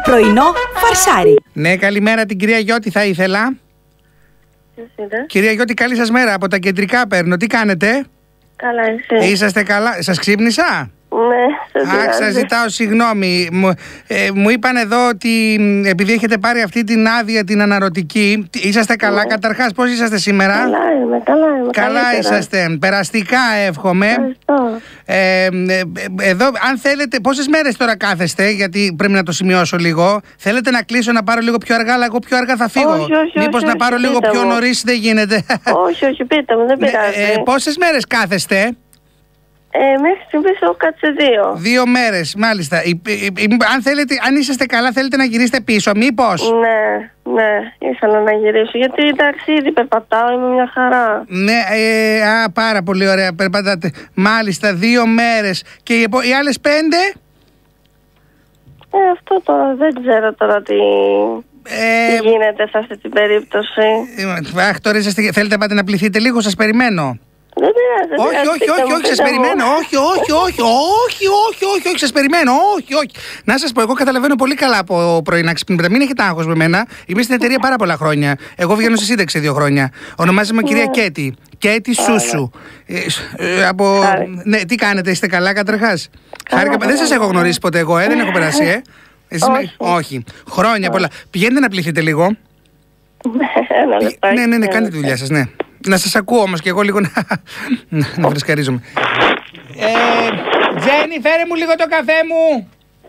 Πρωινό φαρσάρι. Ναι, καλημέρα την κυρία Γιώτη θα ήθελα. Κυρία Γιώτη, καλή σας μέρα. Από τα κεντρικά παίρνω. Τι κάνετε? Καλά, εσύ? Είσαστε καλά? Σας ξύπνησα? Ναι, σας ζητάω συγγνώμη. Μου είπαν εδώ ότι επειδή έχετε πάρει αυτή την άδεια την αναρωτική, είσαστε καλά? Καταρχάς, πώς είσαστε σήμερα? Καλά είμαι. Καλά είσαστε. Περαστικά εύχομαι. Εδώ, αν θέλετε, πόσες μέρες τώρα κάθεστε? Γιατί πρέπει να το σημειώσω λίγο. Θέλετε να κλείσω, να πάρω λίγο πιο αργά, αλλά εγώ πιο αργά θα φύγω? Όχι, μήπως να πάρω λίγο πιο νωρίς? Δεν γίνεται. Όχι, πείτε μου, δεν πειράζει. Πόσες μέρες κάθεστε? Μέχρι στιγμής έχω κάτσει 2. 2 μέρες, μάλιστα. Αν θέλετε, αν είσαστε καλά, θέλετε να γυρίσετε πίσω, μήπως? Ναι, ήθελα να γυρίσω. Γιατί εντάξει, ήδη περπατάω, είμαι μια χαρά. Ναι, πάρα πολύ ωραία, περπατάτε. Μάλιστα, 2 μέρες. Και οι άλλες 5? Αυτό τώρα δεν ξέρω τώρα τι γίνεται σε αυτή την περίπτωση. Τώρα είσαστε, θέλετε πάτε να πληθείτε λίγο, σας περιμένω. Δεν πειράζει. Όχι, σας περιμένω. Όχι, σας περιμένω. Όχι. Να σας πω, εγώ καταλαβαίνω πολύ καλά από πρωινά ξυπνήματα. Μην έχετε άγχος με μένα. Είμαι στην εταιρεία πάρα πολλά χρόνια. Εγώ βγαίνω στη σύνταξη 2 χρόνια. Ονομάζομαι κυρία Κέτη. Κέτη Σούσου. Ναι, τι κάνετε, είστε καλά καταρχάς? Δεν σας έχω γνωρίσει ποτέ εγώ, δεν έχω περάσει, Όχι. Χρόνια πολλά. Πηγαίνετε να πληθείτε λίγο. Ναι, κάντε τη δουλειά σας, ναι. Να σας ακούω όμως και εγώ λίγο να φρεσκαρίζομαι. Τζένι, φέρε μου λίγο το καφέ μου.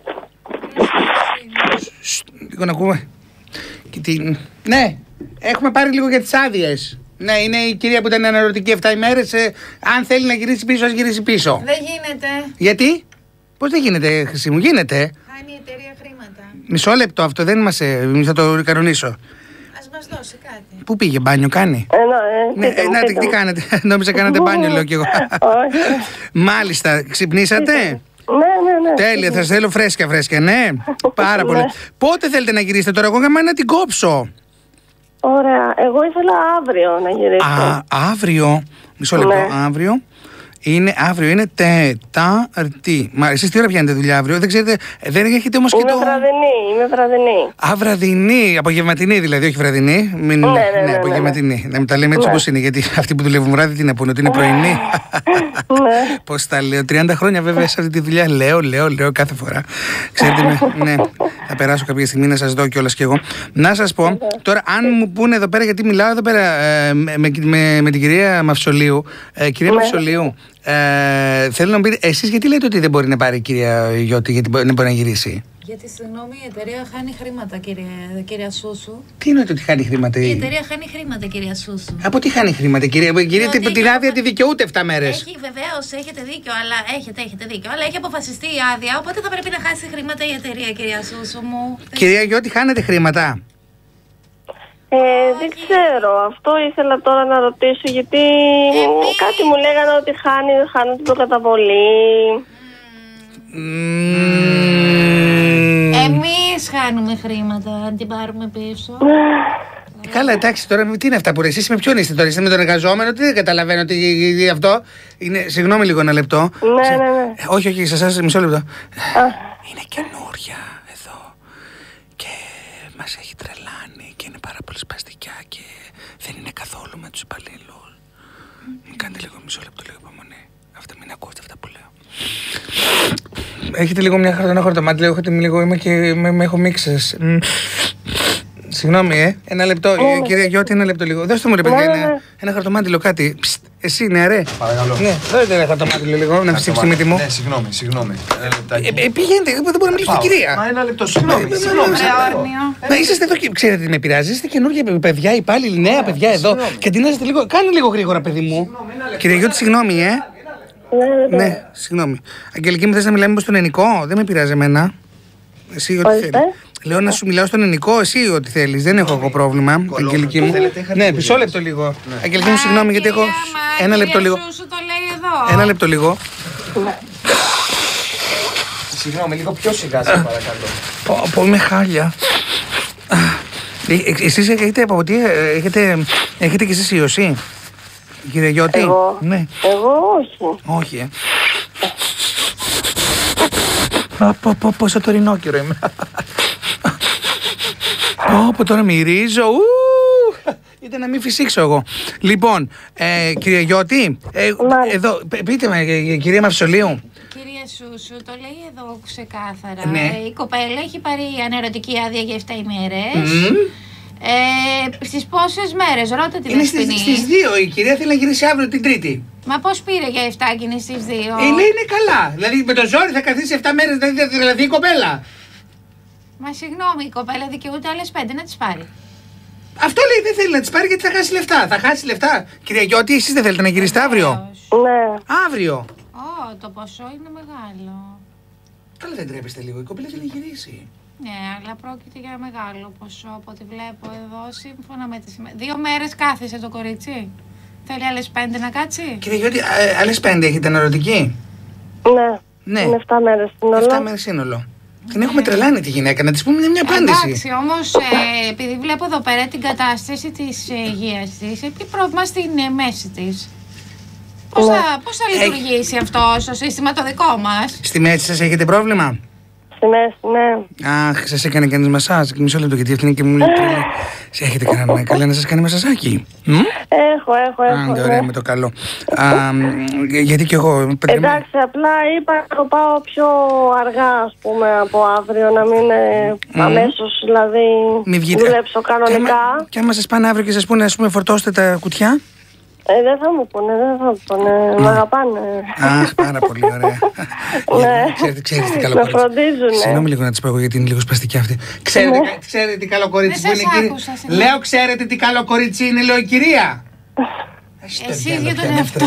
Λίγο να ακούμε. Ναι, έχουμε πάρει λίγο για τις άδειες. Ναι, είναι η κυρία που ήταν αναρωτική 7 ημέρες. Αν θέλει να γυρίσει πίσω, ας γυρίσει πίσω. Δεν γίνεται. Γιατί? Πώς δεν γίνεται, Χρυσή μου? Γίνεται. Χάνει η εταιρεία χρήματα. Μισό λεπτό, αυτό δεν μας... θα το κανονίσω. Μας δώσει κάτι. Πού πήγε, μπάνιο κάνει? Ναι, τι κάνετε? Νόμιζα κάνατε μπάνιο, λέω κι εγώ. Μάλιστα, ξυπνήσατε? Ναι. Τέλεια, θα σας θέλω φρέσκια, ναι. Πάρα πολύ. Πότε θέλετε να γυρίσετε τώρα? Εγώ για να την κόψω. Ωραία, εγώ ήθελα αύριο να γυρίσω. Αύριο, μισό λεπτό, αύριο είναι Τετάρτη. Μα εσείς τι ώρα πιάνετε δουλειά αύριο? Δεν ξέρετε, δεν έχετε όμως και το... Είμαι βραδινή. Βραδινή, απογευματινή δηλαδή, όχι βραδινή. Ναι, απογευματινή. Να μην τα λέμε έτσι όπως είναι, γιατί αυτοί που δουλεύουν βράδυ τι να πούνε, ότι είναι πρωινή. Πώς τα λέω, 30 χρόνια βέβαια σε αυτή τη δουλειά λέω κάθε φορά. Ξέρετε, ναι, θα περάσω κάποια στιγμή να σας δω κιόλας κι εγώ. Να σας πω, τώρα αν μου πούνε εδώ πέρα, γιατί μιλάω εδώ πέρα με την κυρία Μαυσολίου. Κυρία Μαυσολίου, θέλω να μου πείτε, εσείς γιατί λέτε ότι δεν μπορεί να πάρει η κυρία Γιώτη, γιατί δεν μπορεί να γυρίσει? Γιατί συγγνώμη, η εταιρεία χάνει χρήματα, κυρία Σούσου. Τι εννοείται ότι χάνει χρήματα? Η εταιρεία χάνει χρήματα, κυρία Σούσου. Από τι χάνει χρήματα, κυρία? Την άδεια τη δικαιούται 7 μέρες. Έχει, βεβαίως, έχετε δίκιο, αλλά έχετε δίκιο. Αλλά έχει αποφασιστεί η άδεια, οπότε θα πρέπει να χάσει χρήματα η εταιρεία, κυρία Σούσου μου. Κυρία Γιώτη, χάνετε χρήματα? Δεν ξέρω, αυτό ήθελα τώρα να ρωτήσω, γιατί κάτι μου λέγανε ότι χάνουν την προκαταβολή. Εμείς χάνουμε χρήματα, αν την πάρουμε πίσω. Καλά, εντάξει, τώρα τι είναι αυτά που εσείς με ποιον είστε τώρα? Είστε με τον εργαζόμενο? Τι δεν καταλαβαίνω τι αυτό είναι? Συγγνώμη λίγο, ένα λεπτό. Ναι. Όχι, σας μισό λεπτό. Είναι καινούρια εδώ και μας έχει τρελάνει και είναι πάρα πολύ σπαστικιά και δεν είναι καθόλου με τους υπαλλήλους. Κάντε λίγο μισό λεπτό, λίγο υπομονή. Αυτά μην ακούστε αυτά που λέω. Έχετε λίγο ένα χορτομάτι, είμαι έχω μίξες. Συγγνώμη, ένα λεπτό, κυρία Γιώτη, ένα λεπτό λίγο. Δώστε μου ρε παιδιά, ένα χαρτομάτιλο κάτι. Εσύ, ναι, ρε. Παρακαλώ. Ναι, δώστε ένα χαρτομάτιλο λίγο, να φυσήξει τη μύτη μου. Ναι, συγγνώμη. Πηγαίνετε, δεν μπορώ να μιλήσω στην κυρία. Μα ένα λεπτό, συγγνώμη. Μα είσαστε εδώ και ξέρετε τι με πειράζει. Είστε καινούργια παιδιά, υπάλληλοι, νέα παιδιά εδώ. Και αντί να είστε λίγο. Κάνε λίγο γρήγορα, παιδί μου. Κυρία Γιώτη, συγγνώμη, Ναι, συγγνώμη. Αγγελική μου, θες να μιλάμε στον ελληνικό? Δεν με πειράζει εμένα. Εσύ ό,τι θέλει. Λέω να σου μιλάω στον ελληνικό, εσύ ό,τι θέλεις. Δεν έχω εγώ πρόβλημα. Αγγελική μου. Ναι, μισό λεπτό λίγο. Αγγελική μου, συγγνώμη, γιατί έχω. Ένα λεπτό λίγο. Ένα λεπτό λίγο. Συγγνώμη, λίγο πιο σιγά, σε παρακαλώ. Πω, είμαι χάλια. Εσείς έχετε από τι, έχετε κι εσείς ιωσή, κύριε Γιώτη? Εγώ? Ναι. Εγώ όχι. Όχι, Πόσο τωρινό καιρό είμαι. Όπου τώρα μυρίζω. Ήταν να μην φυσήξω εγώ. Λοιπόν, κυρία Γιώτη, εδώ, πείτε με, κυρία Μαυσολίου. Κυρία Σούσου, το λέει εδώ ξεκάθαρα. Ναι. Η κοπέλα έχει πάρει ανερωτική άδεια για 7 ημέρες. Στις πόσες μέρες, ρώτα την Δεσποινή. Στις 2, η κυρία θέλει να γυρίσει αύριο την Τρίτη. Μα πώς πήρε για 7 και είναι στις 2. Είναι καλά. Δηλαδή με το ζόρι θα καθίσει 7 μέρες, δηλαδή η κοπέλα. Μα συγγνώμη, η κοπέλα δικαιούται άλλες 5 να τις πάρει. Αυτό λέει, δεν θέλει να τις πάρει γιατί θα χάσει λεφτά. Θα χάσει λεφτά. Κυρία Γιώτη, εσείς δεν θέλετε να γυρίσετε αύριο? Ναι. Αύριο. Το ποσό είναι μεγάλο. Καλά, δεν τρέπεστε λίγο. Η κοπέλα θέλει να γυρίσει. Ναι, αλλά πρόκειται για μεγάλο ποσό από ό,τι βλέπω εδώ, σύμφωνα με τις 2 μέρες κάθισε το κορίτσι. Θέλει άλλες 5 να κάτσει. Κυρία Γιώτη, άλλες 5 έχετε αναρωτική? Ναι. Είναι 7 μέρες σύνολο. 7 μέρες σύνολο. Την έχουμε τρελάνει τη γυναίκα, να της πούμε μια απάντηση. Εντάξει, όμως επειδή βλέπω εδώ πέρα την κατάσταση της υγείας της, έχει πρόβλημα στην μέση της. Πώς θα λειτουργήσει αυτό στο σύστημα το δικό μας? Στη μέση σας έχετε πρόβλημα? Στη μέση, ναι. Αχ, σας έκανε κανείς μασάζ? Μισό λεπτό, γιατί αυτή είναι και μου λέει τρελή. Έχετε κανένα καλά να σας κάνει μασαζάκι? Έχω. Ωραία, με το καλό. Γιατί κι εγώ. Εντάξει, απλά είπα να το πάω πιο αργά, ας πούμε, από αύριο, να μην αμέσως, δηλαδή, δουλέψω κανονικά. Και άμα σας πάνε αύριο και σας πούνε, ας πούμε, φορτώστε τα κουτιά. Δεν θα μου πούνε. Μ' αγαπάνε. Αχ, πάρα πολύ ωραία. Ξέρετε τι καλό κορίτσι. Να φροντίζουνε. Συγγνώμη λίγο να της πω εγώ γιατί είναι λίγο σπαστική αυτή. Ξέρετε τι καλό κορίτσι που είναι η κυρία? Λέω, ξέρετε τι καλό κορίτσι είναι, λέω η κυρία. Εσείς για τον εαυτό.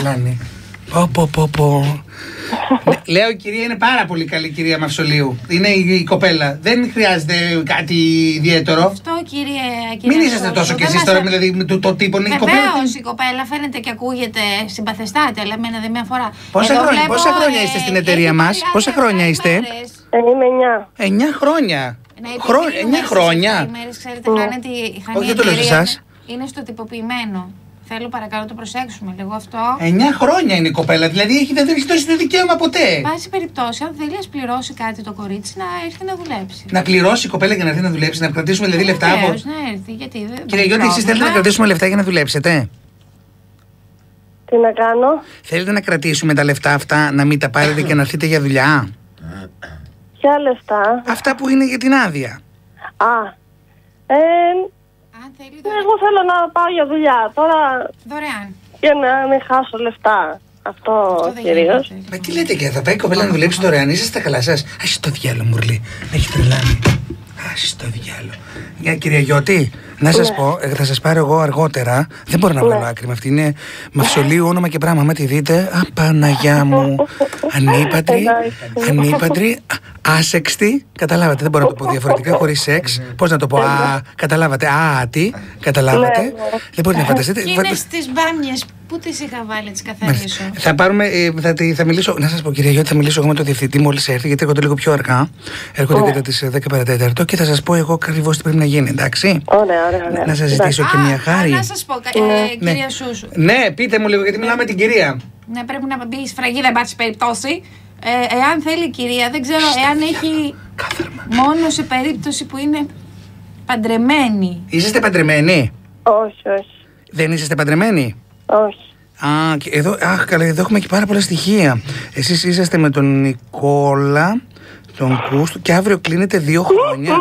Πω. Λέω η κυρία είναι πάρα πολύ καλή, κυρία Μαυσολίου. Είναι η κοπέλα. Δεν χρειάζεται κάτι ιδιαίτερο. Αυτό, κυρία. Μην είσαστε τόσο κι εσείς τώρα, δηλαδή το τύπο είναι η κοπέλα. Βεβαίως, η κοπέλα φαίνεται και ακούγεται συμπαθεστάτη, αλλά εμένα δεν με αφορά. Πόσα χρόνια είστε στην εταιρεία μας? Πόσα χρόνια είστε? Είμαι 9. 9 χρόνια. 9 χρόνια. Ξέρετε, κάνετε η χανή εταιρεία είναι στο τυποποιημένο. Θέλω παρακαλώ να το προσέξουμε λίγο αυτό. 9 χρόνια είναι η κοπέλα, δηλαδή δεν έχει δώσει το δικαίωμα ποτέ. Βάσει περιπτώσει, αν θέλει να πληρώσει κάτι το κορίτσι, να έρθει να δουλέψει. Να πληρώσει η κοπέλα για να έρθει να δουλέψει, να κρατήσουμε δηλαδή λεφτά από. Να έρθει, γιατί δεν. Κύριε Γιώτη, εσείς θέλετε να κρατήσουμε λεφτά για να δουλέψετε? Τι να κάνω? Θέλετε να κρατήσουμε τα λεφτά αυτά, να μην τα πάρετε και να έρθετε για δουλειά? Ποια λεφτά? Αυτά που είναι για την άδεια. Εγώ θέλω να πάω για δουλειά. Τώρα. Δωρεάν. Για να μην χάσω λεφτά. Αυτό κυρίως. Μα τι λέτε και θα πάει η κοπέλα να δουλέψει δωρεάν? Είσαστε καλά σας? Άσε το διάλο, Μουρλή. Με έχει τρελάνει. Άσε το διάλο. Για κυρία Γιώτη, να σας πω, θα σας πάρω εγώ αργότερα. Δεν μπορώ να βγάλω άκρη με αυτή. Είναι Μαυσολίου όνομα και πράγμα. Μα τη δείτε. Παναγιά μου. Ανήπαντρη. Άσεξτη. Καταλάβατε. Δεν μπορώ να το πω διαφορετικά χωρίς σεξ. Πώς να το πω? Καταλάβατε. Άτη. Καταλάβατε. Δεν μπορείτε να φανταστείτε. Και είναι στις μπάμιες. Πού τις είχα βάλει τις καθαρίσω? Θα πάρουμε, θα μιλήσω, να σας πω κυρία Γιώτη, θα μιλήσω εγώ με τον διευθυντή μόλις έρθει, γιατί έρχονται λίγο πιο αργά. Έρχονται κατά τις 10 παρατέταρτο και θα σας πω εγώ ακριβώς τι πρέπει να γίνει, εντάξει? Ωραία. Να σας ζητήσω και μια χάρη. Να σας πω, κυρία Σούσου. Ναι, πείτε μου λίγο, γιατί μιλάμε με την κυρία. Ναι, πρέπει να μπει η σφραγίδα, εν πάση περιπτώσει. Εάν θέλει η κυρία, δεν ξέρω εάν έχει μόνο σε περίπτωση που είναι παντρεμένη. Είσαστε παντρεμένοι? Όχι. Δεν είσαστε παντρεμένοι? Όχι. Καλά, εδώ έχουμε και πάρα πολλά στοιχεία. Εσείς είσαστε με τον Νικόλα, τον Κούστο, και αύριο κλείνετε 2 χρόνια.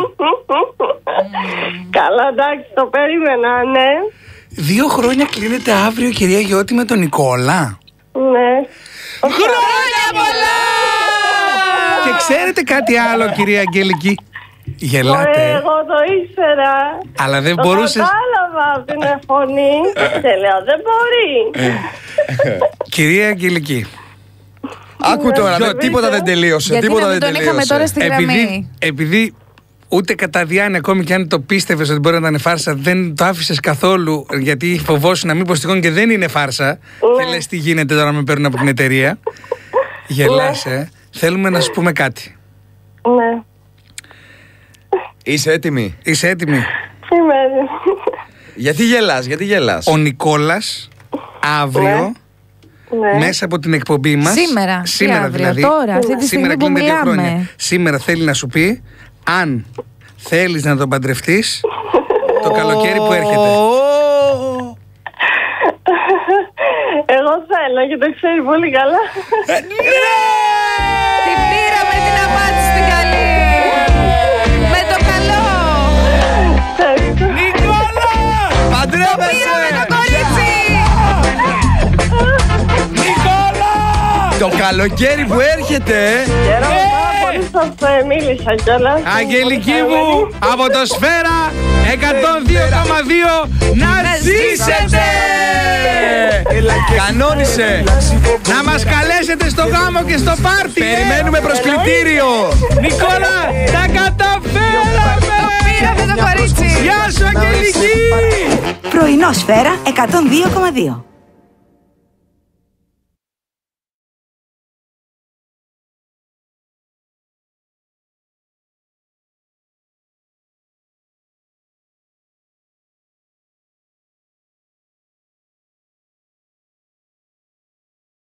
Καλά, εντάξει, το περίμενα, ναι. 2 χρόνια κλείνετε αύριο, κυρία Γιώτη, με τον Νικόλα. Ναι. Χρόνια πολλά! Και ξέρετε κάτι άλλο, κυρία Αγγελική? Γελάτε. Εγώ το ήξερα. Αλλά δεν μπορούσες. Το κατάλαβα από την φωνή. Και λέω δεν μπορεί. Κυρία Αγγελική, άκου τώρα, τίποτα δεν τελείωσε. Γιατί να μην τον είχαμε τώρα στη γραμμή? Επειδή ούτε κατά διάνοια, ακόμη και αν το πίστευες ότι μπορεί να ήταν φάρσα, δεν το άφησες καθόλου, γιατί φοβόσουν να μην πως τυχόν και δεν είναι φάρσα. Και λες τι γίνεται τώρα, με παίρνουν από την εταιρεία. Γελάς, Θέλουμε να σου πούμε κάτι. Ναι. Είσαι έτοιμη? Είσαι έτοιμη? Είμαι έτοιμη. Γιατί γελάς? Ο Νικόλας αύριο, μέσα από την εκπομπή μας, σήμερα δηλαδή, τώρα, αυτή τη στιγμή που μιλάμε, σήμερα θέλει να σου πει αν θέλεις να τον παντρευτείς Το καλοκαίρι που έρχεται. Εγώ θέλω και το ξέρει πολύ καλά. Την πήραμε την απάντηση στην καλή. Με το καλό. Νικόλα! Παντρεύεσαι! Πήραμε το κορίτσι. Νικόλα! Το καλοκαίρι που έρχεται. Χαίρομαι πάρα πολύ, σας μίλησα κιόλας. Αγγελική μου, από το Σφαίρα 102,2 να ζήσετε! Κανόνισε! Να μας καλέσετε στο γάμο και στο πάρτι! Περιμένουμε προσκλητήριο! Νικόλα, τα καταφέραμε! Πήραμε το κορίτσι. Γεια σου Αγγελική! Πρωινό Σφαίρα 102,2.